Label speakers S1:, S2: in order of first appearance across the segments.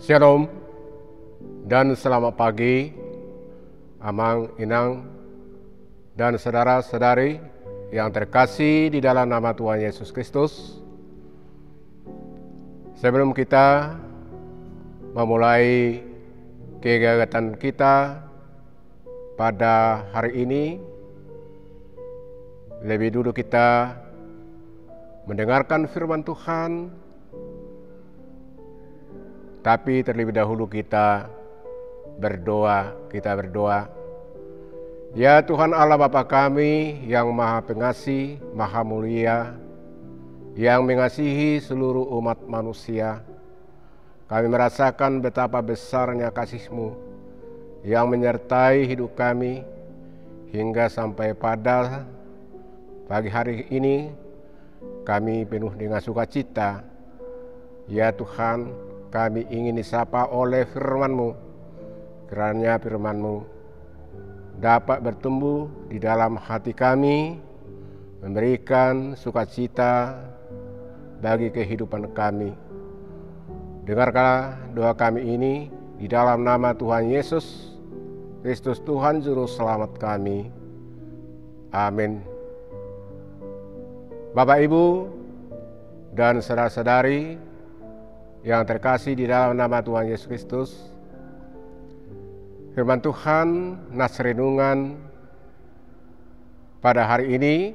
S1: Shalom dan selamat pagi, Amang, Inang, dan saudara-saudari yang terkasih di dalam nama Tuhan Yesus Kristus. Sebelum kita memulai kegiatan kita pada hari ini, lebih dulu kita mendengarkan firman Tuhan. Tapi terlebih dahulu kita berdoa. Ya Tuhan Allah Bapa kami yang Maha Pengasih, Maha Mulia, yang mengasihi seluruh umat manusia. Kami merasakan betapa besarnya kasih-Mu yang menyertai hidup kami hingga sampai pada pagi hari ini kami penuh dengan sukacita. Ya Tuhan, kami ingin disapa oleh firman-Mu, kiranya firman-Mu dapat bertumbuh di dalam hati kami, memberikan sukacita bagi kehidupan kami. Dengarkanlah doa kami ini di dalam nama Tuhan Yesus Kristus, Tuhan Juru Selamat kami. Amin. Bapak, Ibu, dan saudara-saudari yang terkasih di dalam nama Tuhan Yesus Kristus, firman Tuhan nas renungan pada hari ini,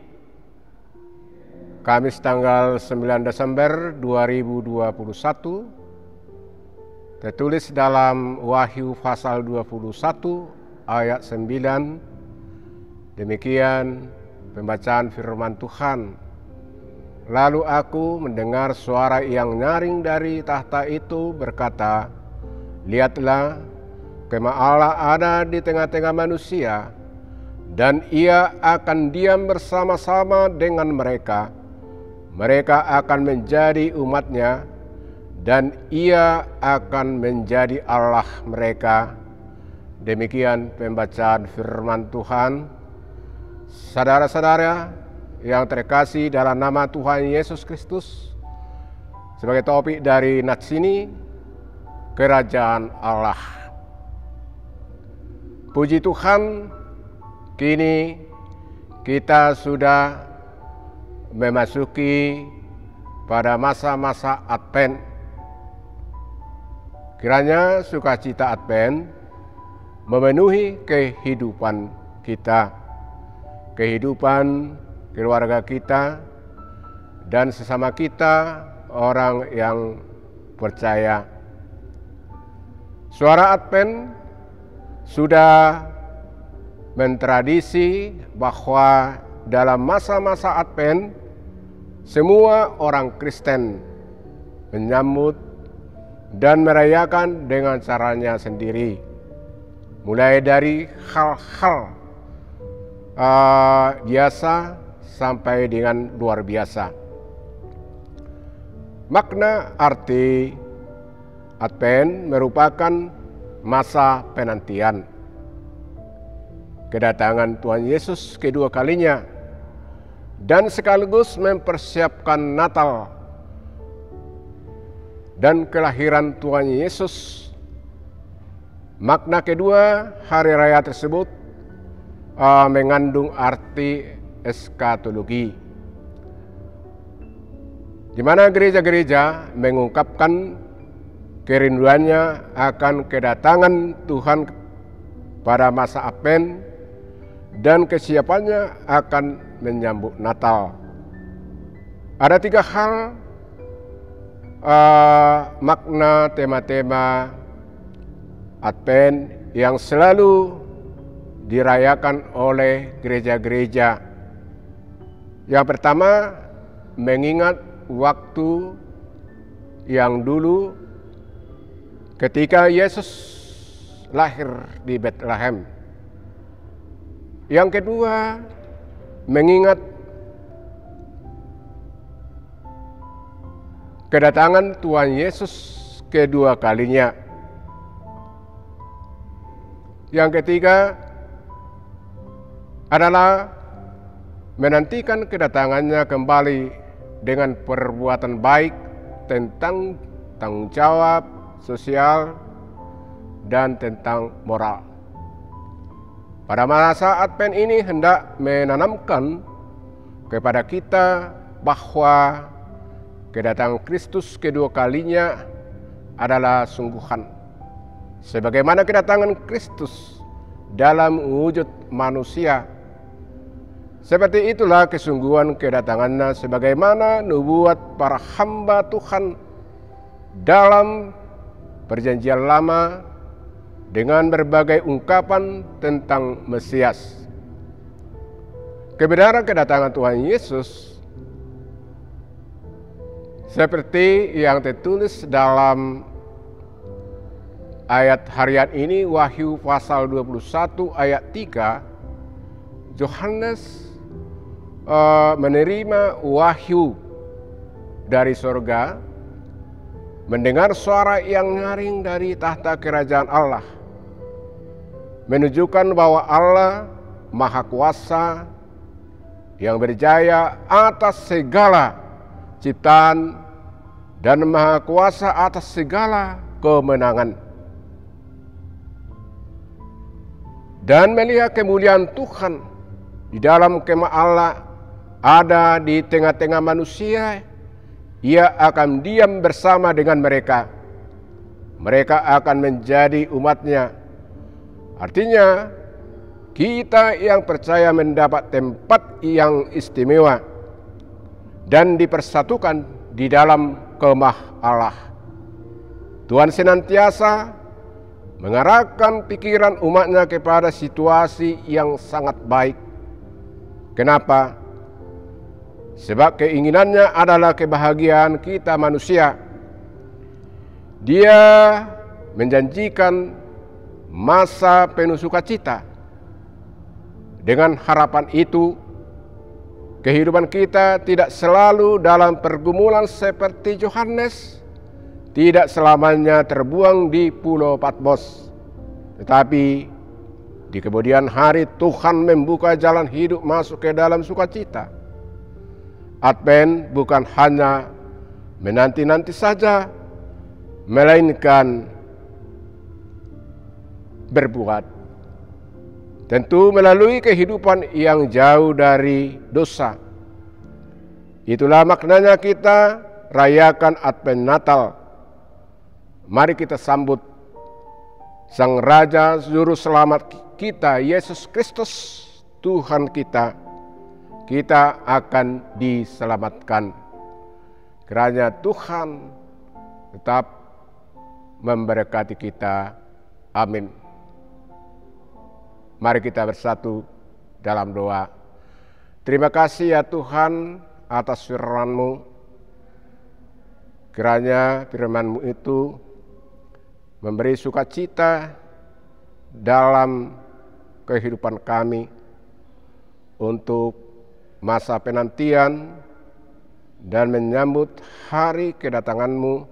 S1: Kamis tanggal 9 Desember 2021, tertulis dalam Wahyu pasal 21 ayat 9, demikian pembacaan firman Tuhan. Lalu aku mendengar suara yang nyaring dari tahta itu berkata, "Lihatlah, kemah Allah ada di tengah-tengah manusia, dan Ia akan diam bersama-sama dengan mereka. Mereka akan menjadi umat-Nya, dan Ia akan menjadi Allah mereka." Demikian pembacaan firman Tuhan. Saudara-saudara yang terkasih dalam nama Tuhan Yesus Kristus, sebagai topik dari nats ini, Kerajaan Allah. Puji Tuhan, kini kita sudah memasuki pada masa-masa Advent. Kiranya sukacita Advent memenuhi kehidupan kita, kehidupan keluarga kita, dan sesama kita orang yang percaya. Suara Advent sudah mentradisi bahwa dalam masa-masa Advent semua orang Kristen menyambut dan merayakan dengan caranya sendiri, mulai dari hal-hal biasa sampai dengan luar biasa. Makna arti Advent merupakan masa penantian kedatangan Tuhan Yesus kedua kalinya, dan sekaligus mempersiapkan Natal dan kelahiran Tuhan Yesus. Makna kedua hari raya tersebut mengandung arti eskatologi, di mana gereja-gereja mengungkapkan kerinduannya akan kedatangan Tuhan pada masa Advent dan kesiapannya akan menyambut Natal. Ada 3 hal makna tema-tema Advent yang selalu dirayakan oleh gereja-gereja. Yang pertama, mengingat waktu yang dulu ketika Yesus lahir di Bethlehem. Yang kedua, mengingat kedatangan Tuhan Yesus kedua kalinya. Yang ketiga adalah menantikan kedatangannya kembali dengan perbuatan baik tentang tanggung jawab sosial, dan tentang moral. Pada masa Advent ini hendak menanamkan kepada kita bahwa kedatangan Kristus kedua kalinya adalah sungguhan. Sebagaimana kedatangan Kristus dalam wujud manusia, seperti itulah kesungguhan kedatangannya sebagaimana nubuat para hamba Tuhan dalam Perjanjian Lama dengan berbagai ungkapan tentang Mesias. Kebenaran kedatangan Tuhan Yesus seperti yang tertulis dalam ayat harian ini, Wahyu pasal 21 ayat 3, Yohanes menerima wahyu dari sorga, mendengar suara yang nyaring dari tahta kerajaan Allah, menunjukkan bahwa Allah Maha Kuasa yang berjaya atas segala ciptaan dan Maha Kuasa atas segala kemenangan. Dan melihat kemuliaan Tuhan di dalam kemah Allah ada di tengah-tengah manusia, Ia akan diam bersama dengan mereka. Mereka akan menjadi umat-Nya. Artinya, kita yang percaya mendapat tempat yang istimewa dan dipersatukan di dalam kemah Allah. Tuhan senantiasa mengarahkan pikiran umat-Nya kepada situasi yang sangat baik. Kenapa? Sebab keinginannya adalah kebahagiaan kita manusia. Dia menjanjikan masa penuh sukacita. Dengan harapan itu, kehidupan kita tidak selalu dalam pergumulan seperti Yohanes, tidak selamanya terbuang di Pulau Patmos, tetapi di kemudian hari Tuhan membuka jalan hidup masuk ke dalam sukacita. Advent bukan hanya menanti-nanti saja, melainkan berbuat. Tentu melalui kehidupan yang jauh dari dosa. Itulah maknanya kita rayakan Advent Natal. Mari kita sambut Sang Raja Juru Selamat kita, Yesus Kristus, Tuhan kita. Kita akan diselamatkan. Kiranya Tuhan tetap memberkati kita. Amin. Mari kita bersatu dalam doa. Terima kasih ya Tuhan atas firman-Mu. Kiranya firman-Mu itu memberi sukacita dalam kehidupan kami untuk masa penantian dan menyambut hari kedatangan-Mu,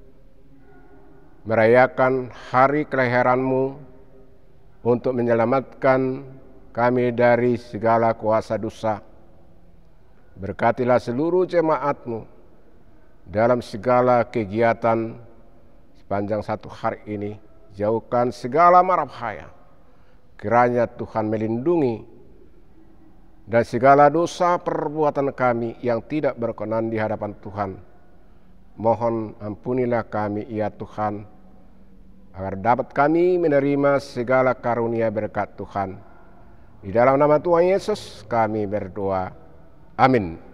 S1: merayakan hari kelahiran-Mu untuk menyelamatkan kami dari segala kuasa dosa. Berkatilah seluruh jemaat-Mu dalam segala kegiatan sepanjang satu hari ini. Jauhkan segala mara bahaya. Kiranya Tuhan melindungi dan segala dosa perbuatan kami yang tidak berkenan di hadapan Tuhan. Mohon ampunilah kami ya Tuhan, agar dapat kami menerima segala karunia berkat Tuhan. Di dalam nama Tuhan Yesus kami berdoa. Amin.